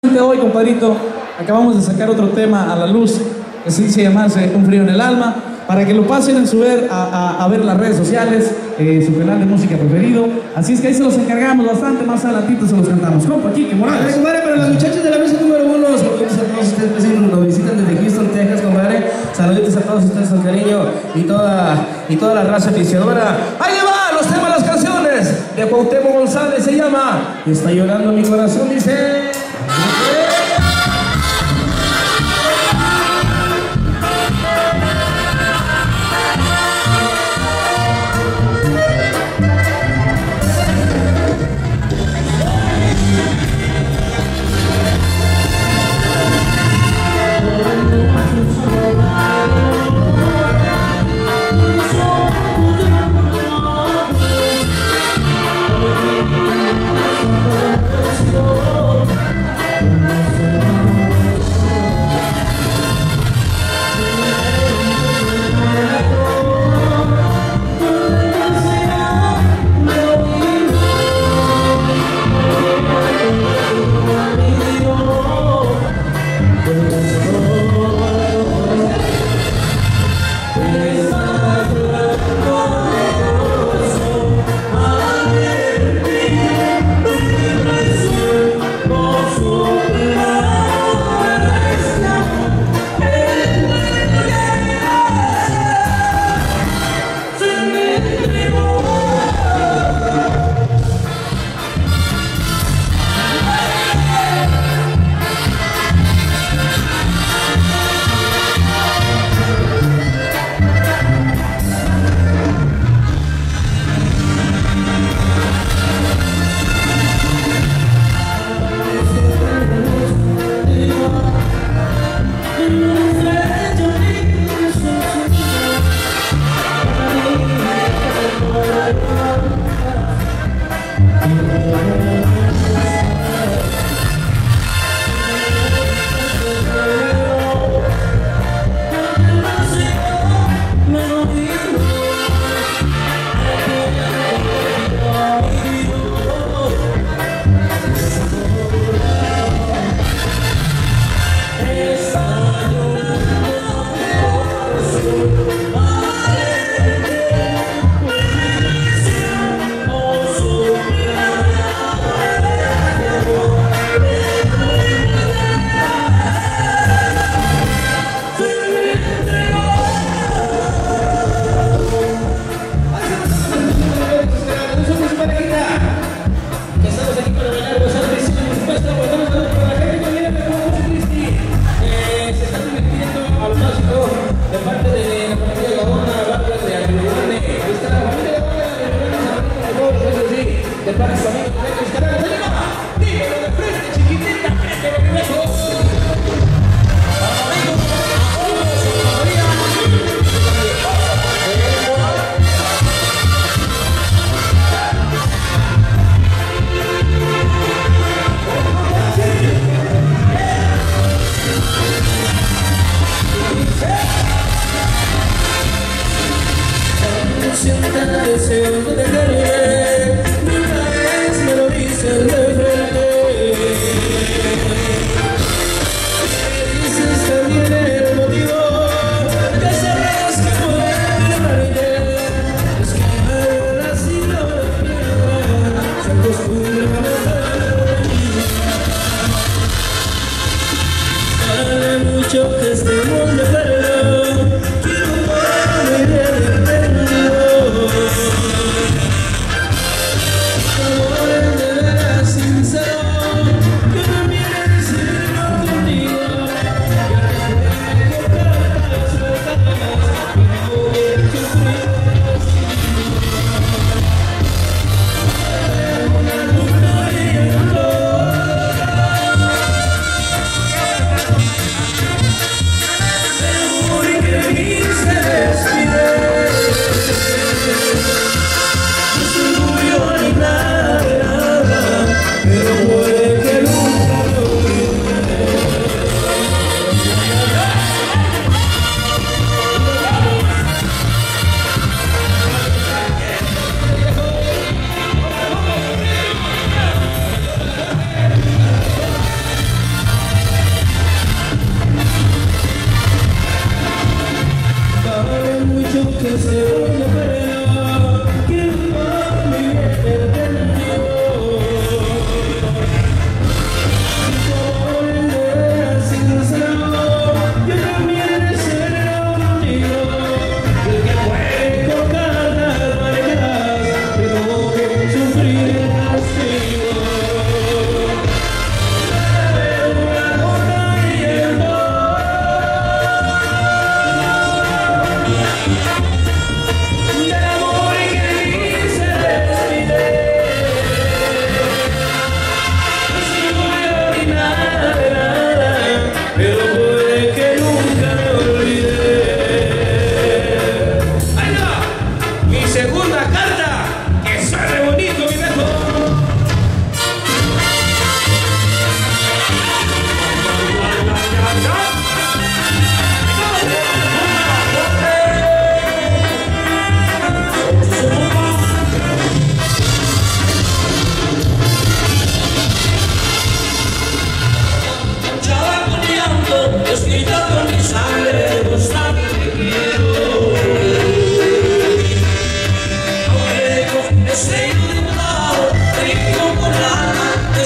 de hoy, compadrito, acabamos de sacar otro tema a la luz que se dice llamarse Un frío en el alma, para que lo pasen en su ver a ver las redes sociales, su canal de música preferido. Así es que ahí se los encargamos bastante, más adelantito se los cantamos. Compa, Quique Morales. Compadre, para los muchachos de la mesa número 1, saludos a todos ustedes que nos visitan desde Houston, Texas, compadre. Saluditos a todos ustedes con cariño y toda la raza aficionadora. Ahí va, los temas, las canciones de Cuauhtémoc González, se llama Está llorando mi corazón, dice. Sienta deseos de dejarme, nunca es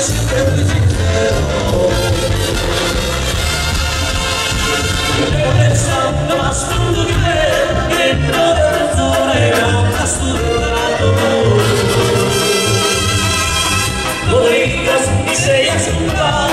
siempre fui sincero. Me molesta más cuando creer que toda persona era un casturado. No digas ni seas un